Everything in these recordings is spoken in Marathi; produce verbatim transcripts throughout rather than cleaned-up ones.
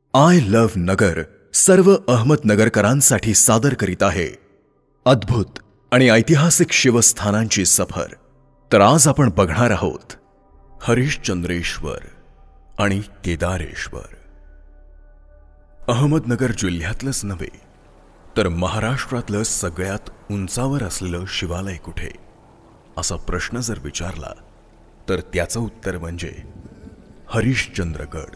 आय लव्ह नगर सर्व अहमदनगरकरांसाठी सादर करीत आहे अद्भुत आणि ऐतिहासिक शिवस्थानांची सफर। तर आज आपण बघणार आहोत हरिश्चंद्रेश्वर आणि केदारेश्वर। अहमदनगर जिल्ह्यातलंच नव्हे तर महाराष्ट्रातलं सगळ्यात उंचावर असलेलं शिवालय कुठे असा प्रश्न जर विचारला तर त्याचं उत्तर म्हणजे हरिश्चंद्रगड।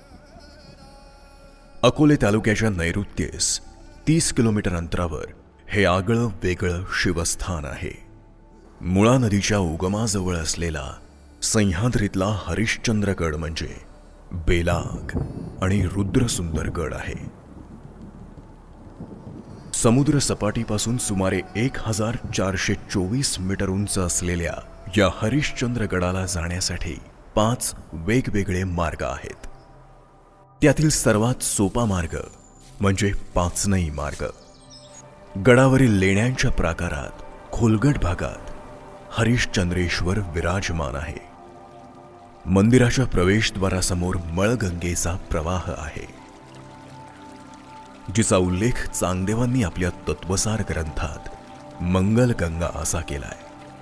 अकोले तालुक्याच्या नैऋत्येस तीस किलोमीटर अंतरावर हे आगळं वेगळं शिवस्थान आहे। मुळा नदीच्या उगमाजवळ असलेला सह्याद्रीतला हरिश्चंद्रगड म्हणजे बेलाग आणि रुद्रसुंदर गड आहे। समुद्र सपाटीपासून सुमारे एक हजार चारशे चोवीस मीटर उंच असलेल्या या हरिश्चंद्रगडाला जाण्यासाठी पाच वेगवेगळे मार्ग आहेत। त्यातील सर्वात सोपा मार्ग म्हणजे पाचनई मार्ग। गडावरील लेण्यांच्या प्राकारात खोलगट भागात हरिश्चंद्रेश्वर विराजमान आहे। मंदिराच्या प्रवेशद्वारासमोर मळगंगेचा प्रवाह आहे, जिचा उल्लेख चांगदेवांनी आपल्या तत्वसार ग्रंथात मंगलगंगा असा केलाय।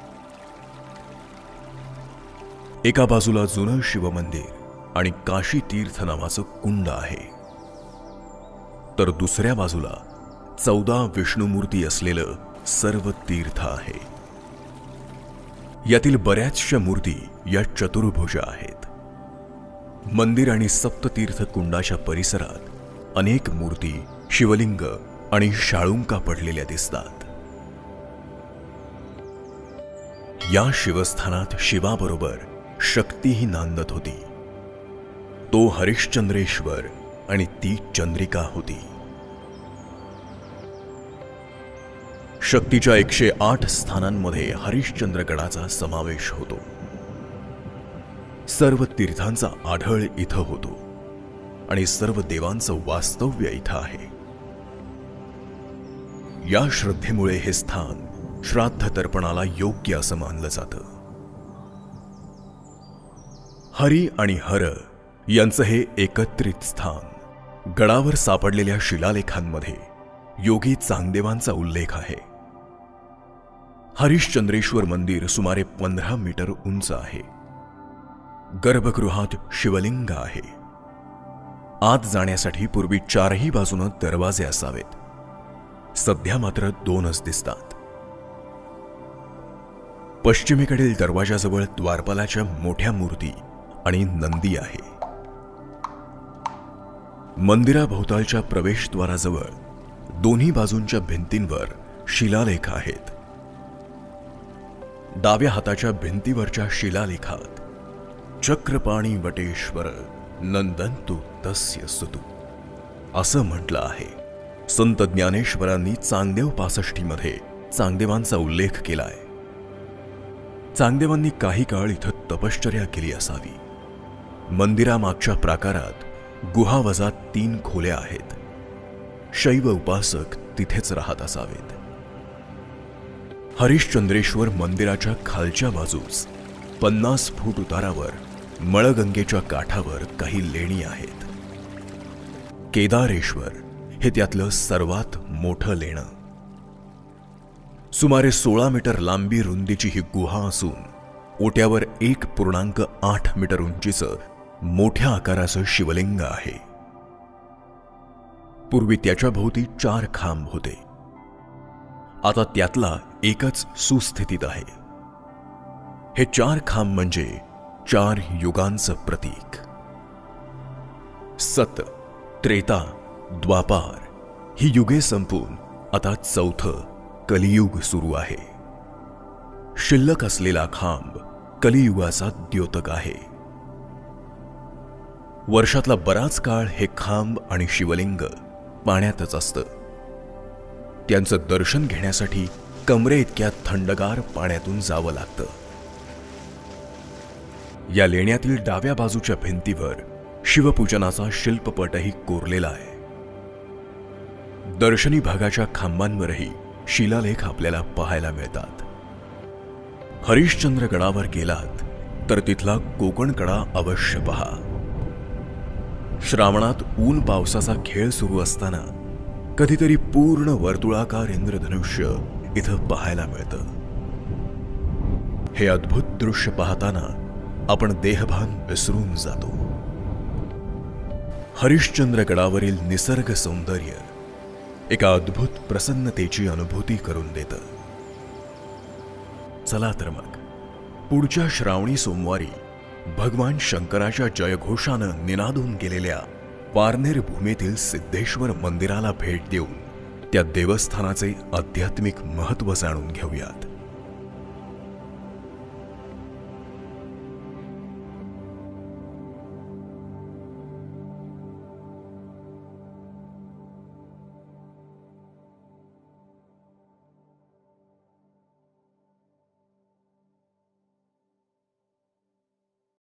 एका बाजूला जुनं शिवमंदिर आणि काशी तीर्थ नावाचं कुंड आहे, तर दुसऱ्या बाजूला चौदा विष्णुमूर्ती असलेलं सर्व तीर्थ आहे। यातील बऱ्याचशा मूर्ती या चतुर्भुज आहेत। मंदिर आणि सप्ततीर्थ कुंडाच्या परिसरात अनेक मूर्ती, शिवलिंग आणि शाळुंका पडलेल्या दिसतात। या शिवस्थानात शिवाबरोबर शक्तीही नांदत होती। तो हरिश्चंद्रेश्वर आणि ती चंद्रिका होती। शक्तीच्या एकशे आठ स्थानांमध्ये हरिश्चंद्रगडाचा समावेश होतो। सर्व तीर्थांचा आढळ इथं होतो आणि सर्व देवांचं वास्तव्य इथं आहे। या श्रद्धेमुळे हे स्थान श्राद्ध तर्पणाला योग्य असं मानलं जातं। हरी आणि हर यांचं हे एकत्रित स्थान। गडावर सापडलेल्या शिलालेखांमध्ये योगी चांगदेवांचा उल्लेख आहे। हरिश्चंद्रेश्वर मंदिर सुमारे पंधरा मीटर उंच आहे। गर्भगृहात शिवलिंग आहे। आत जाण्यासाठी पूर्वी चारही बाजूने दरवाजे असावेत, सध्या मात्र दोनच दिसतात। पश्चिमेकडील दरवाजाजवळ द्वारपालाच्या मोठ्या मूर्ती आणि नंदी आहे। मंदिराभोवतालच्या प्रवेशद्वाराजवळ दोन्ही बाजूंच्या भिंतींवर शिलालेख आहेत। डाव्या हाताच्या भिंतीवरच्या शिलालेखात चक्रपाणी वटेश्वर नंदंतु तस्य सुतु असं म्हटलं आहे। संत ज्ञानेश्वरांनी चांगदेव पासष्टी मध्ये चांगदेवांचा उल्लेख केलाय। चांगदेवांनी काही काळ इथं तपश्चर्या केली असावी। मंदिरामागच्या प्राकारात गुहा वजा तीन खोल्या आहेत। शैव उपासक तिथेच राहत असावेत। हरिश्चंद्रेश्वर मंदिराच्या खालच्या बाजूस पन्नास फूट उतारावर मळगंगेच्या काठावर काही लेणी आहेत। केदारेश्वर हे त्यातलं सर्वात मोठं लेणं। सुमारे सोळा मीटर लांबी रुंदीची ही गुहा असून ओट्यावर एक पूर्णांक आठ मीटर उंचीचं मोठ्या आकाराचं शिवलिंग आहे। पूर्वी त्याच्या भोवती चार खांब होते, आता त्यातला एकच सुस्थितीत आहे। हे चार खांब म्हणजे चार युगांचं प्रतीक। सत, त्रेता, द्वापार ही युगे संपून आता चौथं कलियुग सुरू आहे। शिल्लक असलेला खांब कलियुगाचा द्योतक आहे। वर्षातला बराच काळ हे खांब आणि शिवलिंग पाण्यातच असतं। त्यांचं दर्शन घेण्यासाठी कमरे इतक्या थंडगार पाण्यातून जावं लागतं। या लेण्यातील डाव्या बाजूच्या भिंतीवर शिवपूजनाचा शिल्पपटही कोरलेला आहे। दर्शनी भागाच्या खांबांवरही शिलालेख आपल्याला पाहायला मिळतात। हरिश्चंद्रगडावर गेलात तर तिथला कोकणकडा अवश्य पहा। श्रावणात ऊन पावसाचा खेळ सुरू असताना कधीतरी पूर्ण वर्तुळाकार इंद्रधनुष्य इथं पाहायला मिळतं. हे अद्भुत दृश्य पाहताना आपण देहभान विसरून जातो. हरिश्चंद्रगडावरील निसर्ग सौंदर्य एका अद्भुत प्रसन्नतेची अनुभूती करून देतं. चला तर मग पुढच्या श्रावणी सोमवारी भगवान शंकराच्या जयघोषानं निनादून गेलेल्या पारनेर भूमीतील सिद्धेश्वर मंदिराला भेट देऊन त्या देवस्थानाचे आध्यात्मिक महत्त्व जाणून घेऊयात.